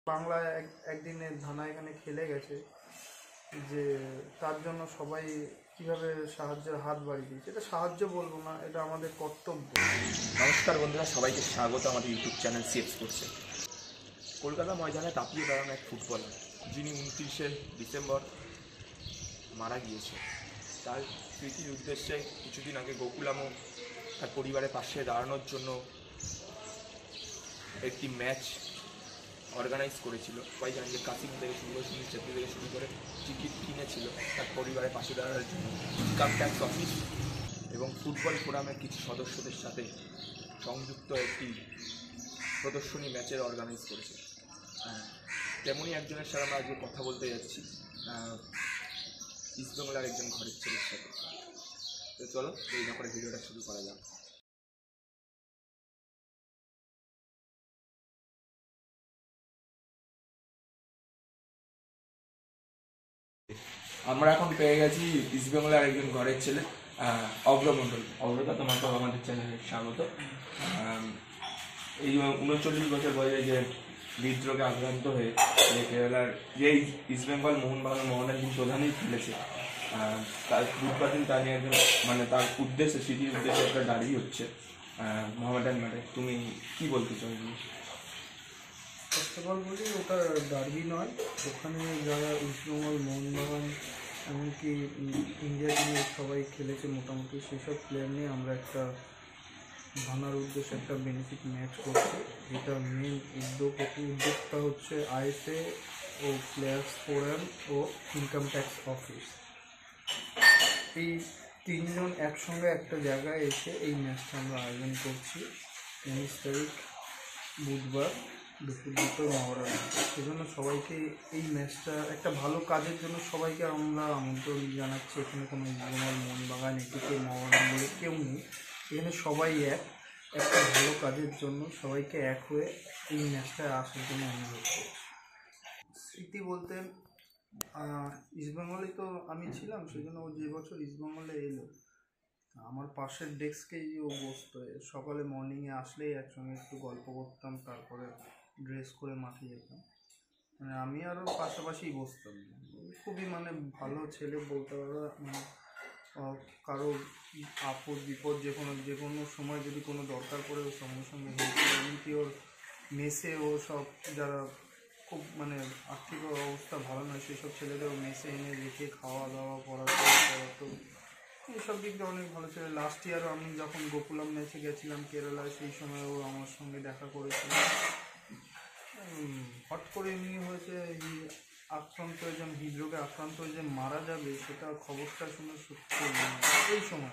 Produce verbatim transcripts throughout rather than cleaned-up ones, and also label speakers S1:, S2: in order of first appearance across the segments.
S1: বাংলায় এক একদিনে ধানা এখানে খেলে গেছে, যে তার জন্য সবাই কীভাবে সাহায্যের হাত বাড়িয়ে দিয়েছে। এটা সাহায্য বলবো না, এটা আমাদের কর্তব্য।
S2: নমস্কার বন্ধুরা, সবাইকে স্বাগত আমাদের ইউটিউব চ্যানেল সিএক্স করছে। কলকাতা ময়দানে তাপিয়ে বেড়ানো এক ফুটবলার, যিনি উনত্রিশে ডিসেম্বর মারা গিয়েছে, তার স্মৃতির উদ্দেশ্যে কিছুদিন আগে গোকুলামও তার পরিবারের পাশে দাঁড়ানোর জন্য একটি ম্যাচ অর্গানাইজ করেছিল। সবাই জানেন যে কাসিম থেকে শুরু করে সুনীল ছেত্রী থেকে শুরু করে টিকিট কিনেছিল তার পরিবারের পাশে দাঁড়ানোর জন্য। ইনকাম ট্যাক্স অফিস এবং ফুটবল ফোরামের কিছু সদস্যদের সাথে সংযুক্ত একটি প্রদর্শনী ম্যাচের অর্গানাইজ করেছে। তেমনই একজনের সাথে আমরা আজকে কথা বলতে যাচ্ছি, ইস্টবেঙ্গলের একজন ঘরের ছেলের সাথে। তো চলো এই ব্যাপারে ভিডিওটা শুরু করা যাক। আমরা এখন পেয়ে গেছি ইস্টবেঙ্গলের একজন ঘরের ছেলে, অগ্রমণ্ডল। অগ্রতা, তোমাকে আমাদের চ্যানেলে স্বাগত। এই উনচল্লিশ বছর বয়সে যে হৃদরোগে আক্রান্ত হয়ে যে কেরালার যে ইস্টবেঙ্গল মোহনবাগান মোহনের যিনি প্রধানই খেলেছে, তার বুধবার দিন তার নিয়ে একজন মানে তার উদ্দেশ্যে স্মৃতির উদ্দেশ্যে একটা ডায়েরি হচ্ছে মোহামেডান মাঠে। তুমি কি বলতে চাও?
S1: ফার্স্ট অফ অল বলি, ওটা ডার্বি নয়। ওখানে যারা ইস্টবেঙ্গল মোহনবাগান এমনকি ইন্ডিয়া টিমে সবাই খেলেছে মোটামুটি, সেসব প্লেয়ার নিয়ে আমরা একটা ভাঙার উদ্দেশ্যে একটা বেনিফিট ম্যাচ করছি, যেটা মেন উদ্যোগ উদ্যোগটা হচ্ছে আইএফএ ও প্লেয়ার্স ফোরাম ও ইনকাম ট্যাক্স অফিস। এই তিনজন একসঙ্গে একটা জায়গায় এসে এই ম্যাচটা আমরা আয়োজন করছি উনিশ তারিখ বুধবার দুপুর দুটো মহড়া। সেজন্য সবাইকে এই ম্যাচটা একটা ভালো কাজের জন্য সবাইকে আমরা আমন্ত্রণ জানাচ্ছি। এখানে কোনো ইস্টবেঙ্গল মোহনবাগান এটিকে মহড়া বলে কেউ নেই, এখানে সবাই এক একটা ভালো কাজের জন্য সবাইকে এক হয়ে এই ম্যাচটায় আসার জন্য অনুরোধ করছি। স্মৃতি বলতে ইস্টবেঙ্গলে তো আমি ছিলাম, সেই জন্য ও যে বছর ইস্টবেঙ্গলে এলো আমার পাশের ডেস্কেই ও বসতো। সকালে মর্নিংয়ে আসলেই একসঙ্গে একটু গল্প করতাম, তারপরে ড্রেস করে মাঠে যেতাম। মানে আমি আরও পাশাপাশি বসতাম। খুবই মানে ভালো ছেলে বলতে পারো। মানে কারো আপদ বিপদ যে কোনো যে কোনো সময় যদি কোনো দরকার পড়ে ও সঙ্গে সঙ্গে হেল্প করে। এমনকি ওর মেসে ও সব যারা খুব মানে আর্থিক অবস্থা ভালো নয় সেসব ছেলেদের মেসে এনে রেখে খাওয়া দাওয়া পড়াশোনা করাতো, এইসব দিক দিয়ে অনেক ভালো ছিল। লাস্ট ইয়ারও আমি যখন গোকুলাম ম্যাচে গেছিলাম কেরালায়, সেই সময় ও আমার সঙ্গে দেখা করেছিল। হট করে এমনি হয়েছে আক্রান্ত হয়েছেন, হৃদরোগে আক্রান্ত হয়ে যে মারা যাবে সেটা খবরটা শুনে সত্যি এই সময়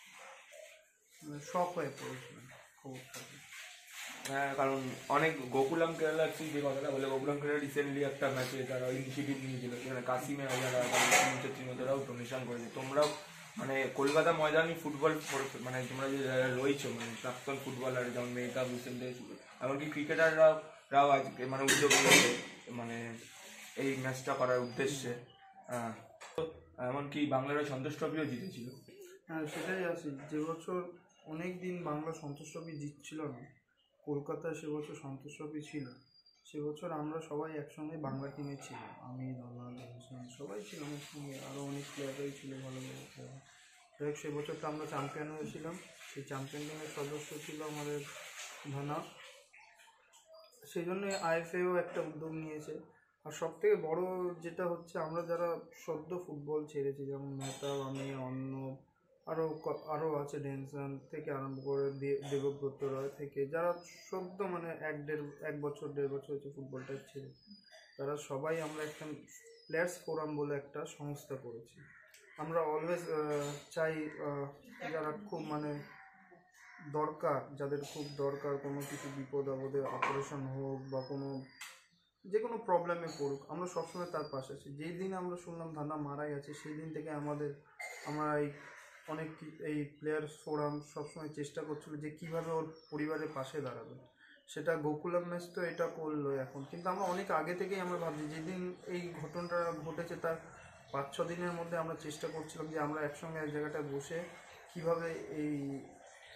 S1: শক হয়ে পড়েছিলেন খবরটাকে।
S2: হ্যাঁ, কারণ অনেক গোকুলাম কেরালা তুই যে কথাটা বলে, গোকুলাম কেরালা রিসেন্টলি একটা ম্যাচে তারা ইনিশিয়েটিভ নিয়েছিল, সেখানে কাসিমে যারা তারাও ডোনেশন করেছে। তোমরাও মানে কলকাতা ময়দানি ফুটবল মানে তোমরা যে রয়েছো মানে প্রাক্তন ফুটবলার যেমন মেহতাব হোসেন থেকে শুরু এমনকি ক্রিকেটাররাও রাও আজকে মানে উদ্যোগ নিয়েছে মানে এই ম্যাচটা করার উদ্দেশ্যে। হ্যাঁ, এমনকি বাংলার সন্তোষ ট্রফিও জিতেছিল।
S1: হ্যাঁ, সেটাই আছে। যে বছর অনেক দিন বাংলা সন্তোষ ট্রফি জিতছিল না, কলকাতায় সে বছর সন্তোষ ট্রফি ছিল। সে বছর আমরা সবাই একসঙ্গে বাংলা টিমে ছিলাম, আমি ধর্মাল হোসেন সবাই ছিলাম একসঙ্গে, আরও অনেক প্লেয়ারই ছিল ভালো ভালো প্লেয়ার। যাই সে বছর তো আমরা চ্যাম্পিয়ন হয়েছিলাম। সেই চ্যাম্পিয়ন টিমের সদস্য ছিল আমাদের ধনা, সেই জন্যই আইএফএও একটা উদ্যোগ নিয়েছে। আর সব থেকে বড়ো যেটা হচ্ছে, আমরা যারা সদ্য ফুটবল ছেড়েছি, যেমন মেহতাব, আমি, অন্য আরও আরও আছে, ডেনসান থেকে আরম্ভ করে দেবব্রত রয় থেকে, যারা সদ্য মানে এক দেড় এক বছর দেড় বছর হচ্ছে ফুটবলটা ছেড়ে, তারা সবাই আমরা একটা প্লেয়ার্স ফোরাম বলে একটা সংস্থা করেছি। আমরা অলওয়েজ চাই যারা খুব মানে দরকার, যাদের খুব দরকার কোনো কিছু বিপদ আপদে অপারেশন হোক বা কোনো যে কোনো প্রবলেমে পড়ুক, আমরা সবসময় তার পাশে আছি। যেই দিন আমরা শুনলাম ধানা মারা গেছে, সেই দিন থেকে আমাদের আমরা এই অনেক এই প্লেয়ার্স ফোরাম সবসময় চেষ্টা করছিল যে কীভাবে ওর পরিবারের পাশে দাঁড়াবে। সেটা গোকুলাম ম্যাচ তো এটা করলো এখন, কিন্তু আমরা অনেক আগে থেকেই আমরা ভাবছি, যেদিন এই ঘটনাটা ঘটেছে তার পাঁচ ছ দিনের মধ্যে আমরা চেষ্টা করছিলাম যে আমরা একসঙ্গে এক জায়গাটায় বসে কীভাবে এই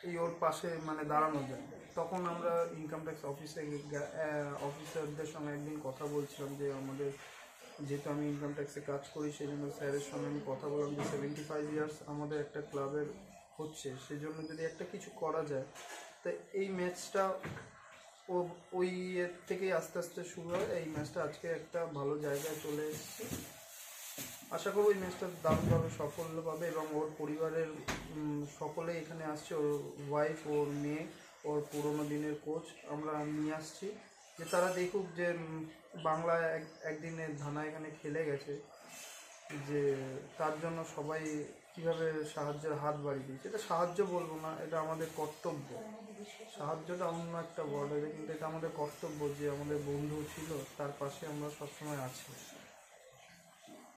S1: এই ওর পাশে মানে দাঁড়ানো যায়। তখন আমরা ইনকাম ট্যাক্স অফিসে অফিসারদের সঙ্গে একদিন কথা বলছিলাম যে আমাদের, যেহেতু আমি ইনকাম ট্যাক্সে কাজ করি সেই জন্য স্যারের সঙ্গে আমি কথা বললাম যে সেভেন্টি ফাইভ ইয়ার্স আমাদের একটা ক্লাবের হচ্ছে, সেই জন্য যদি একটা কিছু করা যায়। তো এই ম্যাচটা ও ওই ইয়ের থেকেই আস্তে আস্তে শুরু হয়। এই ম্যাচটা আজকে একটা ভালো জায়গায় চলে এসেছে। আশা করব এই ম্যাচটা দারুণভাবে সাফল্য পাবে এবং ওর পরিবারের সকলেই এখানে আসছে, ওর ওয়াইফ, ওর মেয়ে, ওর পুরোনো দিনের কোচ আমরা নিয়ে আসছি, যে তারা দেখুক যে বাংলা এক একদিনের ধানা এখানে খেলে গেছে, যে তার জন্য সবাই কীভাবে সাহায্যের হাত বাড়িয়ে দিয়েছে। এটা সাহায্য বলবো না, এটা আমাদের কর্তব্য। সাহায্যটা অন্য একটা ওয়ার্ড আছে, কিন্তু এটা আমাদের কর্তব্য যে আমাদের বন্ধু ছিল তার পাশে আমরা সবসময় আছি।